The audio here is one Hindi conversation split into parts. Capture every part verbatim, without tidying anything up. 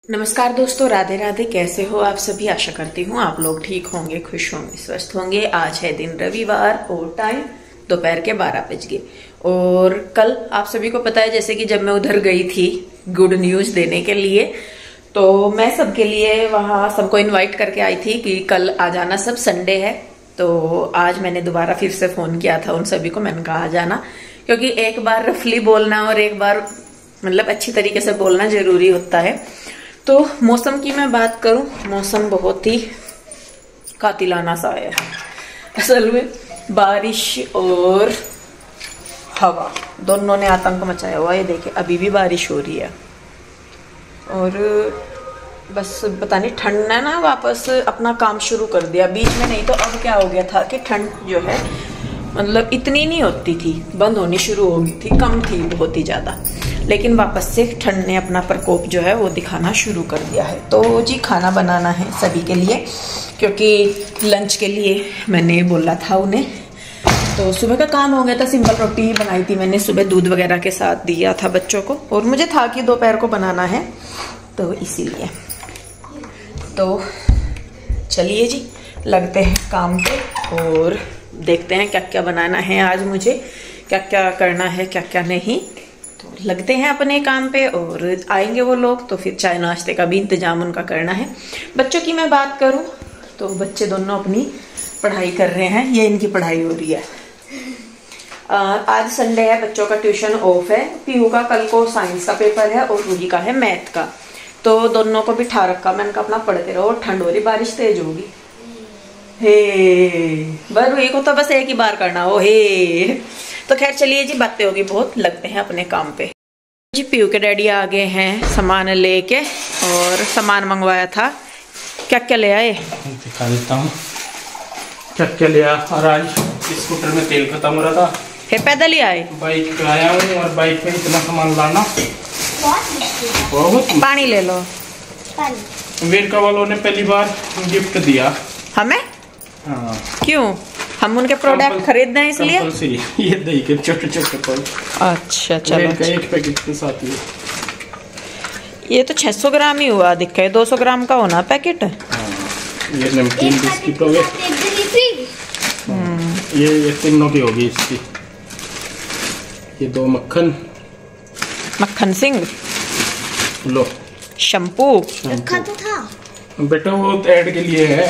नमस्कार दोस्तों, राधे राधे। कैसे हो आप सभी? आशा करती हूँ आप लोग ठीक होंगे, खुश होंगे, स्वस्थ होंगे। आज है दिन रविवार और टाइम दोपहर के बारह बज गए। और कल आप सभी को पता है, जैसे कि जब मैं उधर गई थी गुड न्यूज देने के लिए, तो मैं सबके लिए वहां सबको इनवाइट करके आई थी कि कल आ जाना, सब संडे है। तो आज मैंने दोबारा फिर से फोन किया था उन सभी को, मैंने कहा आ जाना, क्योंकि एक बार रफली बोलना और एक बार मतलब अच्छी तरीके से बोलना जरूरी होता है। तो मौसम की मैं बात करूं, मौसम बहुत ही कातिलाना सा है असल में। बारिश और हवा दोनों ने आतंक मचाया हुआ है। ये देखिए अभी भी बारिश हो रही है और बस पता नहीं ठंड ने ना वापस अपना काम शुरू कर दिया बीच में। नहीं तो अब क्या हो गया था कि ठंड जो है मतलब इतनी नहीं होती थी, बंद होनी शुरू हो गई थी, कम थी बहुत ही ज्यादा, लेकिन वापस से ठंड ने अपना प्रकोप जो है वो दिखाना शुरू कर दिया है। तो जी खाना बनाना है सभी के लिए, क्योंकि लंच के लिए मैंने बोला था उन्हें। तो सुबह का काम हो गया था, सिंपल रोटी बनाई थी मैंने सुबह, दूध वगैरह के साथ दिया था बच्चों को, और मुझे था कि दोपहर को बनाना है तो इसीलिए। तो चलिए जी लगते हैं काम पे और देखते हैं क्या क्या बनाना है आज मुझे, क्या क्या करना है क्या क्या नहीं। तो लगते हैं अपने काम पे और आएंगे वो लोग, तो फिर चाय नाश्ते का भी इंतजाम उनका करना है। बच्चों की मैं बात करूं तो बच्चे दोनों अपनी पढ़ाई कर रहे हैं, ये इनकी पढ़ाई हो रही है। आ, आज संडे है, बच्चों का ट्यूशन ऑफ है। पीयू का कल को साइंस का पेपर है और रूही का है मैथ का। तो दोनों को बिठा रखा, मैंने कहा अपना पढ़ते रहो, ठंड हो रही, बारिश तेज होगी। हे बस रूही को तो बस एक ही बार करना हो हे। तो खैर चलिए जी, बातें होगी बहुत, लगते हैं अपने काम पे जी। पीयू के डैडी आ गए हैं सामान लेके, और सामान मंगवाया था। क्या क्या ले आए दिखा देता हूँ क्या क्या लिया। और आज स्कूटर में तेल खत्म हो रहा था, फिर पैदल ही आए, बाइक पे आया हूँ। और बाइक पे इतना सामान लाना बहुत। पानी ले लो। वीरका वालों ने पहली बार गिफ्ट दिया हमें। हाँ। क्यों? हम उनके प्रोडक्ट खरीद रहे हैं इसलिए। ये दही के छोटे छोटे पल। अच्छा चलो, एक पैकेट के साथ ही। ये तो छह सौ ग्राम ही हुआ, दिखा है दो सौ ग्राम का होना पैकेट। हाँ। ये नमकीन बिस्किट हो गए, ये ये तीनों की होगी इसकी। ये दो मक्खन, मक्खन सिंह लो। शैम्पू रखा तो था बेटा, वो ऐड के लिए है।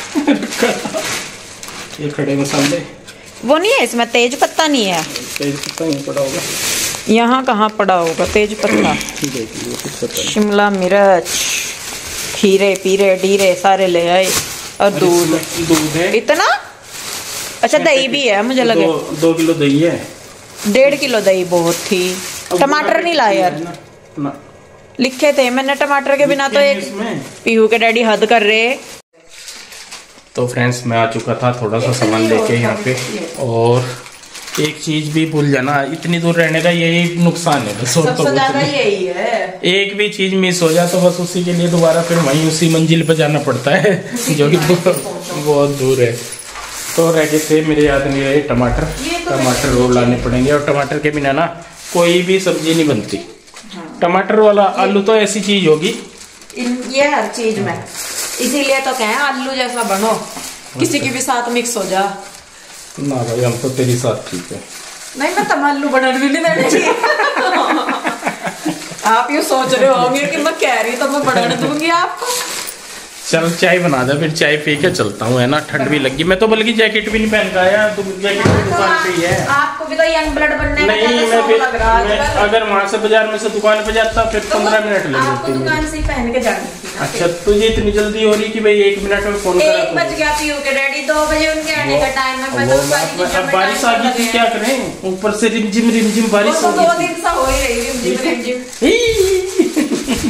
ये खड़े मसाले वो नहीं है इसमें, तेज पत्ता नहीं है। तेज पत्ता नहीं पड़ा होगा यहाँ, कहाँ पड़ा होगा तेज पत्ता। शिमला मिर्च, खीरे पीरे डीरे सारे ले आए, और दूध दूध है इतना। अच्छा दही भी है, मुझे लगे दो, दो किलो दही है। डेढ़ किलो दही बहुत थी। टमाटर नहीं लाए यार, लिखे थे मैंने टमाटर के बिना। तो एक पीहू के डैडी हद कर रहे। तो फ्रेंड्स मैं आ चुका था थोड़ा सा सामान लेके यहाँ पे, और एक चीज भी भूल जाना, इतनी दूर रहने का यही नुकसान है बस, और तो यही है। एक भी चीज मिस हो जाए तो बस उसी के लिए दोबारा फिर वहीं उसी मंजिल पे जाना पड़ता है, जो कि बहुत दूर है। तो रह गए थे मेरे याद नहीं रहे टमाटर, टमाटर रोल लाने पड़ेंगे। और टमाटर के बिना ना कोई भी सब्जी नहीं बनती। टमाटर वाला आलू तो ऐसी चीज होगी, ये हर चीज में, इसीलिए तो कहें आलू जैसा बनो, किसी के भी साथ मिक्स हो जा। ना भाई हम तो तेरी साथ ठीक है। नहीं मैं तब आलू बनने भी नहीं देना चाहिए। आप ये सोच रहे होंगे कि मैं कह रही तो मैं बनाने दूंगी आपको। चल चाय बना दे, फिर चाय पी के चलता हूँ, है ना। ठंड भी लगी, मैं तो बल्कि जैकेट भी नहीं पहन का आया, जैकेट की दुकान पे ही है। आपको भी तो यंग ब्लड बनने में नहीं, मैं, लग रहा मैं अगर वहाँ से बाजार में से दुकान पे जाता फिर पंद्रह मिनट लग जाते हैं दुकान से पहन के जानी। अच्छा तुझे इतनी जल्दी हो रही कि भाई एक मिनट में फोन करा। एक बज गया पीयू के डैडी, दो बजे उनके आने का टाइम है। अब बारिश आ गई थी, क्या करें, ऊपर से रिमझिम रिमझिम बारिश हो गई। दो दिन से हो ही रही रिमझिम रिमझिम।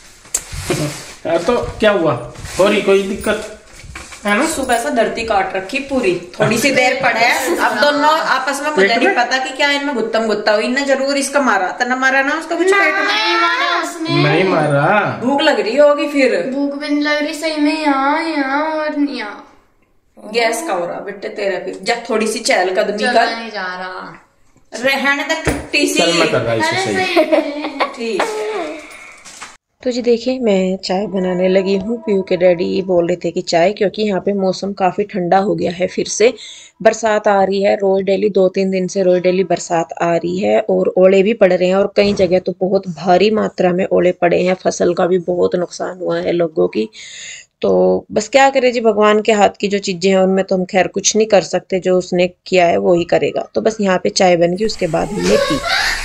तो क्या हुआ, हो रही कोई दिक्कत है ना? सुबह से धरती काट रखी पूरी, थोड़ी सी देर पड़े। अब दोनों आपस में, मुझे नहीं पता कि क्या इनमें गुत्तम गुत्ता हुई। इनने जरूर इसका मारा था, न मारा ना उसको कुछ पेट में नहीं मारा। भूख लग रही होगी, फिर भूख भी नहीं लग रही सही में, यहाँ यहाँ और यहाँ गैस का हो रहा बेटे तेरा भी। जब थोड़ी सी चहल कदमी कर, नहीं जा रहा रहने तक टूटी सी। ठीक तो जी देखिए मैं चाय बनाने लगी हूँ। पीयू के डैडी बोल रहे थे कि चाय, क्योंकि यहाँ पे मौसम काफ़ी ठंडा हो गया है, फिर से बरसात आ रही है। रोज डेली दो तीन दिन से रोज डेली बरसात आ रही है और ओले भी पड़ रहे हैं और कई जगह तो बहुत भारी मात्रा में ओले पड़े हैं। फसल का भी बहुत नुकसान हुआ है लोगों की। तो बस क्या करें जी, भगवान के हाथ की जो चीजें हैं उनमें तो हम खैर कुछ नहीं कर सकते, जो उसने किया है वो ही करेगा। तो बस यहाँ पे चाय बन गई, उसके बाद हमने पी।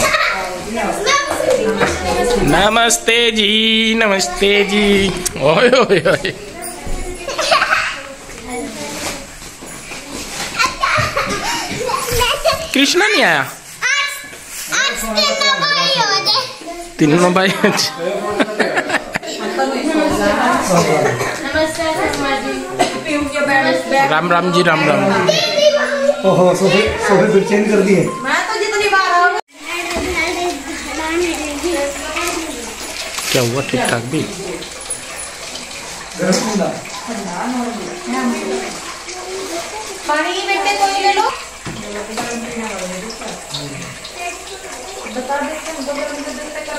नमस्ते जी, नमस्ते जी। ओए ओए ओए, कृष्णा नहीं आया? तीनों भाई। राम राम जी, राम राम। ओहो, सोफे सोफे फिर चेंज कर दिए। मैं तो जितनी बार आऊं। क्या हुआ, ठीक ठाक भी? पानी बेटे कोई ले लो। बता देते हैं, दो मिनट देते कर।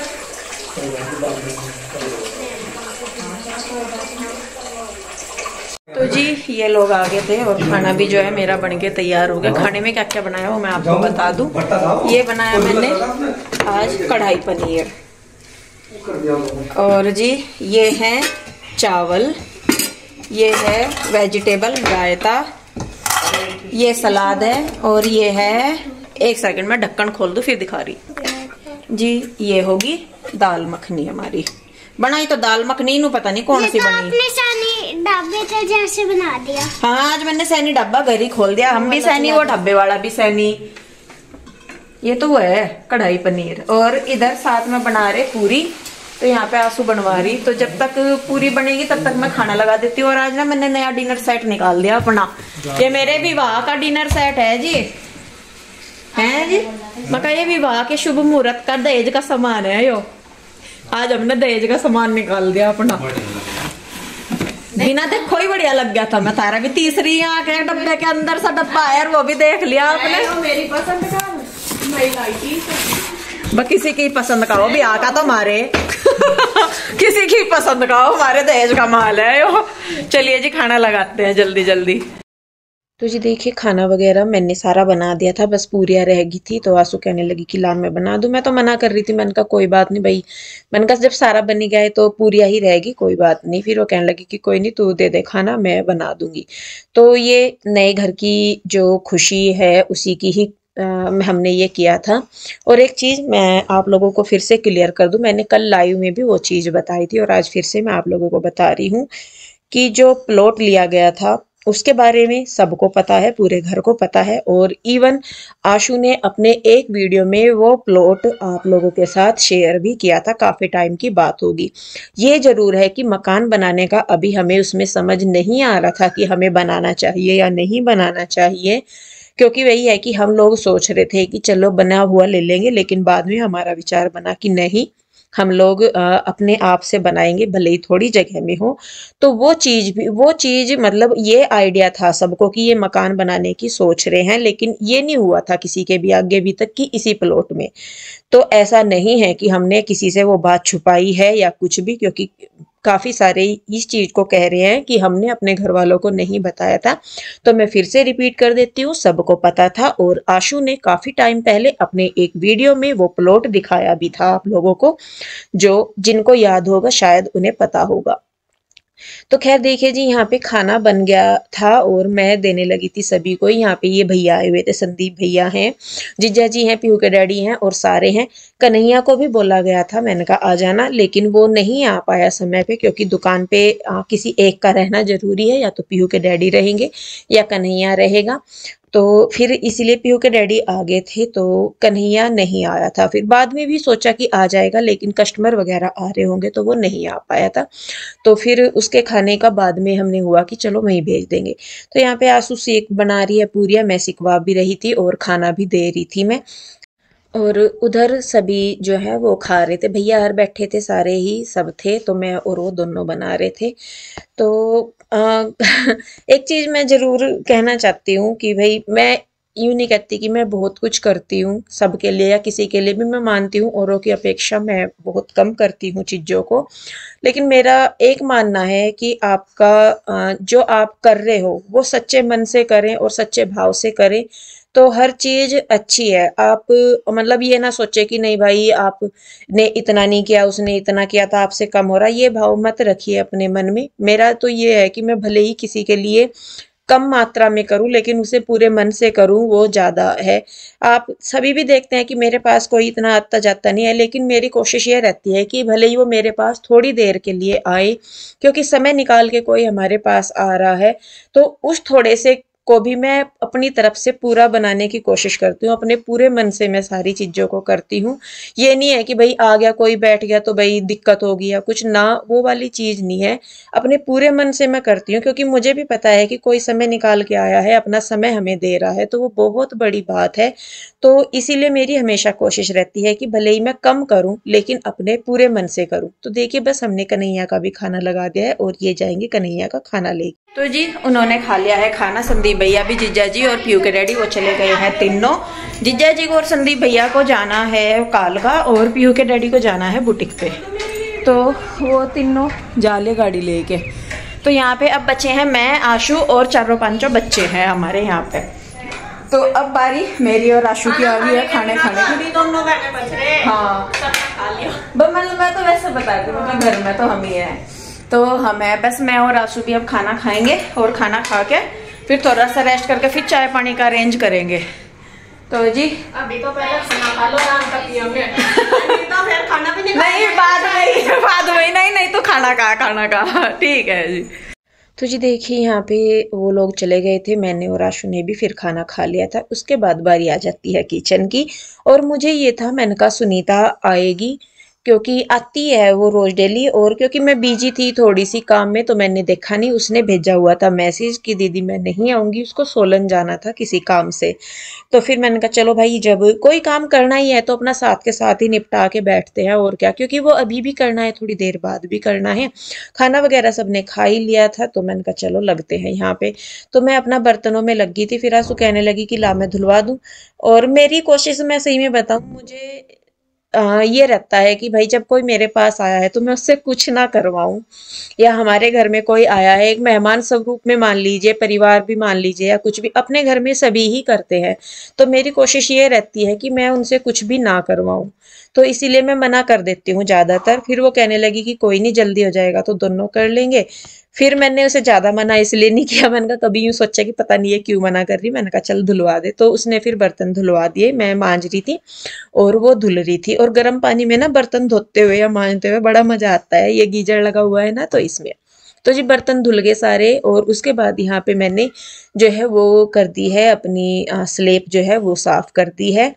तो जी ये लोग आ गए थे और खाना भी जो है मेरा बन के तैयार हो गया। खाने में क्या क्या बनाया वो मैं आपको बता दूं। ये बनाया मैंने आज कढ़ाई पनीर, और जी ये है चावल, ये है वेजिटेबल रायता, ये सलाद है, और ये है, एक सेकंड में ढक्कन खोल दूं फिर दिखा रही जी। ये होगी दाल मखनी हमारी। बनाई तो दाल मखनी नू पता नहीं कौन सी बनी। आपने सैनी ढाबे से जैसे बना दिया। हाँ आज मैंने सैनी ढाबा घर ही खोल दिया। हम भी सैनी, वो ढाबे वाला भी सैनी। ये तो वो है कढ़ाई पनीर, और इधर साथ में बना रहे पूरी। तो यहाँ पे आंसू बनवा रही। तो जब तक पूरी बनेगी तब तक मैं खाना लगा देती हूँ। और आज ना मैंने नया डिनर सेट निकाल दिया अपना। ये मेरे विवाह का डिनर सेट है जी, है जी। मैं ये विवाह के शुभ मुहूर्त का दहेज का सामान है यो। आज हमने दहेज का सामान निकाल दिया अपना। बिना देखो ही बढ़िया लग गया था। मैं तारा भी तीसरी आंख एक डब्बे के अंदर सा डब्बा है, वो भी देख लिया आपने। मेरी पसंद का किसी की पसंद का हो, भी आका तो मारे। किसी की पसंद का हो, हमारे दहेज का माल है यो। चलिए जी खाना लगाते हैं जल्दी जल्दी। तो जी देखिए खाना वगैरह मैंने सारा बना दिया था, बस पूरियाँ रह गई थी। तो आंसू कहने लगी कि ला मैं बना दूं। मैं तो मना कर रही थी, मैंने कहा कोई बात नहीं भाई। मैंने कहा जब सारा बन ही गया है तो पूरियाँ ही रहेगी, कोई बात नहीं। फिर वो कहने लगी कि कोई नहीं, तू दे दे खाना, मैं बना दूंगी। तो ये नए घर की जो खुशी है उसी की ही आ, हमने ये किया था। और एक चीज़ मैं आप लोगों को फिर से क्लियर कर दूं, मैंने कल लाइव में भी वो चीज़ बताई थी और आज फिर से मैं आप लोगों को बता रही हूँ कि जो प्लॉट लिया गया था उसके बारे में सबको पता है, पूरे घर को पता है। और इवन आशु ने अपने एक वीडियो में वो प्लॉट आप लोगों के साथ शेयर भी किया था। काफ़ी टाइम की बात होगी। ये जरूर है कि मकान बनाने का अभी हमें उसमें समझ नहीं आ रहा था कि हमें बनाना चाहिए या नहीं बनाना चाहिए, क्योंकि वही है कि हम लोग सोच रहे थे कि चलो बना हुआ ले लेंगे, लेकिन बाद में हमारा विचार बना कि नहीं, हम लोग अपने आप से बनाएंगे, भले ही थोड़ी जगह में हो। तो वो चीज भी वो चीज मतलब ये आइडिया था सबको कि ये मकान बनाने की सोच रहे हैं, लेकिन ये नहीं हुआ था किसी के भी आगे भी तक कि इसी प्लॉट में। तो ऐसा नहीं है कि हमने किसी से वो बात छुपाई है या कुछ भी, क्योंकि काफी सारे इस चीज को कह रहे हैं कि हमने अपने घर वालों को नहीं बताया था। तो मैं फिर से रिपीट कर देती हूँ, सबको पता था। और आशु ने काफी टाइम पहले अपने एक वीडियो में वो प्लॉट दिखाया भी था आप लोगों को, जो जिनको याद होगा शायद उन्हें पता होगा। तो खैर देखिए जी यहाँ पे खाना बन गया था और मैं देने लगी थी सभी को। यहाँ पे ये भैया आए हुए थे, संदीप भैया हैं, जीजा जी हैं, पीहू के डैडी हैं और सारे हैं। कन्हैया को भी बोला गया था, मैंने कहा आ जाना, लेकिन वो नहीं आ पाया समय पे, क्योंकि दुकान पे आ, किसी एक का रहना जरूरी है। या तो पीहू के डैडी रहेंगे या कन्हैया रहेगा। तो फिर इसीलिए पीहू के डैडी आ गए थे, तो कन्हैया नहीं आया था। फिर बाद में भी सोचा कि आ जाएगा, लेकिन कस्टमर वगैरह आ रहे होंगे तो वो नहीं आ पाया था। तो फिर उसके खाने का बाद में हमने हुआ कि चलो वहीं भेज देंगे। तो यहाँ पे आंसू सेक बना रही है पूरियाँ, मैं सिकवा भी रही थी और खाना भी दे रही थी मैं। और उधर सभी जो है वो खा रहे थे, भैया हर बैठे थे, सारे ही सब थे। तो मैं और वो दोनों बना रहे थे। तो आ, एक चीज मैं जरूर कहना चाहती हूँ कि भाई मैं यूँ नहीं कहती कि मैं बहुत कुछ करती हूँ सबके लिए या किसी के लिए भी, मैं मानती हूँ औरों की अपेक्षा मैं बहुत कम करती हूँ चीज़ों को। लेकिन मेरा एक मानना है कि आपका जो आप कर रहे हो वो सच्चे मन से करें और सच्चे भाव से करें तो हर चीज़ अच्छी है। आप मतलब ये ना सोचे कि नहीं भाई आपने इतना नहीं किया, उसने इतना किया था, आपसे कम हो रहा, ये भाव मत रखिए अपने मन में। मेरा तो ये है कि मैं भले ही किसी के लिए कम मात्रा में करूं लेकिन उसे पूरे मन से करूं, वो ज़्यादा है। आप सभी भी देखते हैं कि मेरे पास कोई इतना आता जाता नहीं है, लेकिन मेरी कोशिश ये रहती है कि भले ही वो मेरे पास थोड़ी देर के लिए आए, क्योंकि समय निकाल के कोई हमारे पास आ रहा है तो उस थोड़े से को भी मैं अपनी तरफ से पूरा बनाने की कोशिश करती हूँ। अपने पूरे मन से मैं सारी चीज़ों को करती हूँ। ये नहीं है कि भाई आ गया कोई बैठ गया तो भाई दिक्कत होगी या कुछ, ना वो वाली चीज़ नहीं है। अपने पूरे मन से मैं करती हूँ क्योंकि मुझे भी पता है कि कोई समय निकाल के आया है, अपना समय हमें दे रहा है, तो वो बहुत बड़ी बात है। तो इसीलिए मेरी हमेशा कोशिश रहती है कि भले ही मैं कम करूं लेकिन अपने पूरे मन से करूं। तो देखिए बस हमने कन्हैया का भी खाना लगा दिया है और ये जाएंगे कन्हैया का खाना लेके। तो जी उन्होंने खा लिया है खाना, संदीप भैया भी, जीजा जी और पीयू के डैडी वो चले गए हैं तीनों। जीजा जी को और संदीप भैया को जाना है कालका और पीयू के डैडी को जाना है बुटीक पे, तो वो तीनों जाले गाड़ी लेके। तो यहाँ पे अब बच्चे हैं मैं, आशु और चारों पांचों बच्चे हैं हमारे यहाँ पे। तो अब बारी मेरी और आशु की आ गई है खाने खाने की। दोनों गाने बच रहे हैं। हाँ खा लिया। मतलब मैं तो वैसे बता रही हूँ, घर में तो हम ही है, तो हमें बस मैं और आशु भी अब खाना खाएंगे और खाना खा के फिर थोड़ा सा रेस्ट करके फिर चाय पानी का अरेंज करेंगे। तो जी अभी तो पहले खाना खा लो, आराम तक पियोगे। तो फिर खाना भी नहीं नहीं बाद में बाद में नहीं नहीं तो खाना खा खाना खा ठीक है जी। तो जी देखिए यहाँ पे वो लोग चले गए थे, मैंने और आशु ने भी फिर खाना खा लिया था। उसके बाद बारी आ जाती है किचन की और मुझे ये था मैंने कहा सुनीता आएगी क्योंकि आती है वो रोज डेली, और क्योंकि मैं बिजी थी थोड़ी सी काम में तो मैंने देखा नहीं। उसने भेजा हुआ था मैसेज कि दीदी मैं नहीं आऊँगी, उसको सोलन जाना था किसी काम से। तो फिर मैंने कहा चलो भाई जब कोई काम करना ही है तो अपना साथ के साथ ही निपटा के बैठते हैं और क्या, क्योंकि वो अभी भी करना है, थोड़ी देर बाद भी करना है। खाना वगैरह सबने खा ही लिया था तो मैंने कहा चलो लगते हैं यहाँ पे। तो मैं अपना बर्तनों में लग गई थी, फिर आंसू कहने लगी कि ला मैं धुलवा दूँ। और मेरी कोशिश मैं सही में बताऊँ, मुझे आ, ये रहता है कि भाई जब कोई मेरे पास आया है तो मैं उससे कुछ ना करवाऊं, या हमारे घर में कोई आया है एक मेहमान स्वरूप में मान लीजिए, परिवार भी मान लीजिए, या कुछ भी अपने घर में सभी ही करते हैं, तो मेरी कोशिश ये रहती है कि मैं उनसे कुछ भी ना करवाऊं। तो इसीलिए मैं मना कर देती हूँ ज़्यादातर। फिर वो कहने लगी कि कोई नहीं जल्दी हो जाएगा तो दोनों कर लेंगे। फिर मैंने उसे ज़्यादा मना इसलिए नहीं किया, मैंने कहा कभी यूँ सोचा कि पता नहीं है क्यों मना कर रही, मैंने कहा चल धुलवा दे। तो उसने फिर बर्तन धुलवा दिए, मैं मांज रही थी और वो धुल रही थी। और गर्म पानी में ना बर्तन धोते हुए या मांजते हुए बड़ा मज़ा आता है, ये गीजर लगा हुआ है ना तो इसमें। तो जी बर्तन धुल गए सारे और उसके बाद यहाँ पे मैंने जो है वो कर दी है अपनी स्लेब जो है वो साफ़ कर दी है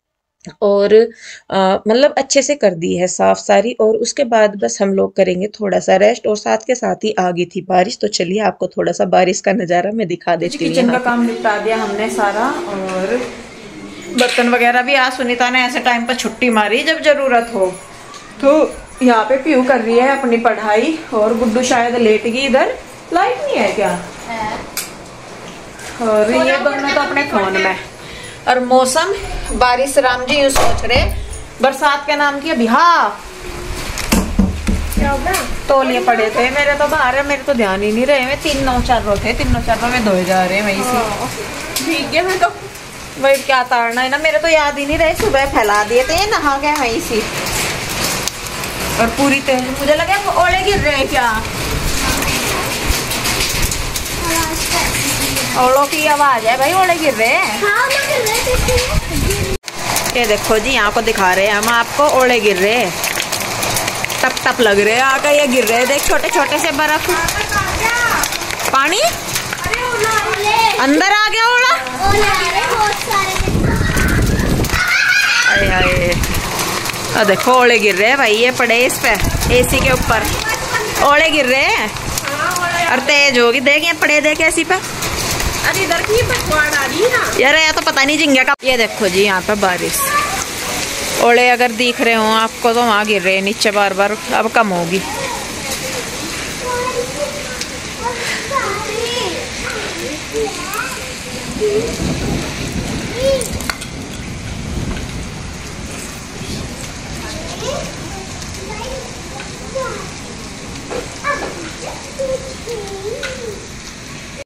और मतलब अच्छे से कर दी है साफ सारी। और उसके बाद बस हम लोग करेंगे थोड़ा सा रेस्ट, और साथ के साथ ही आ गई थी बारिश। तो चलिए आपको थोड़ा सा बारिश का नज़ारा मैं दिखा देती हूँ। किचन का काम निपटा दिया हमने सारा और बर्तन वगैरह भी। आज सुनीता ने ऐसे टाइम पर छुट्टी मारी जब जरूरत हो। तो यहाँ पे पीयू कर रही है अपनी पढ़ाई और गुड्डू शायद लेट गई। इधर लाइट नहीं है क्या? और ये दोनों तो अपने फोन में। और मौसम बारिश, राम जी यूँ सोच रहे बरसात के नाम की अभी। हाँ तौलिए पड़े थे मेरे तो बाहर है, मेरे तो ध्यान ही नहीं रहे। मैं तीन नौ चार रो थे, तीन नौ चार रो में धोए जा रहे हैं वहीं से। ठीक है मैं तो वही क्या तारना है ना, मेरे तो याद ही नहीं रहे। सुबह फैला दिए थे, नहा गए वहीं से। और पूरी तेज मुझे लगा ओले गिर रहे हैं क्या, ओलों की आवाज है भाई, ओले गिर रहे हैं। हाँ, गिर रहे। ये देखो जी यहाँ को दिखा रहे हैं हम आपको, ओले गिर रहे हैं, टप टप लग रहे हैं आकर ये गिर रहे हैं। देख छोटे छोटे से बर्फ, पानी अंदर आ गया ओला। अरे अरे देखो ओले गिर रहे हैं भाई, ये पड़े इस पे एसी के ऊपर ओले गिर रहे हैं और तेज होगी। देख ये पड़े देख एसी पे। अरे इधर की पकवाड़ आ रही है ना यार, या तो पता नहीं झिंगा का। ये देखो जी यहाँ पे बारिश, ओले अगर दिख रहे हो आपको तो वहाँ गिर रहे हैं नीचे बार बार। अब कम होगी। मम्मी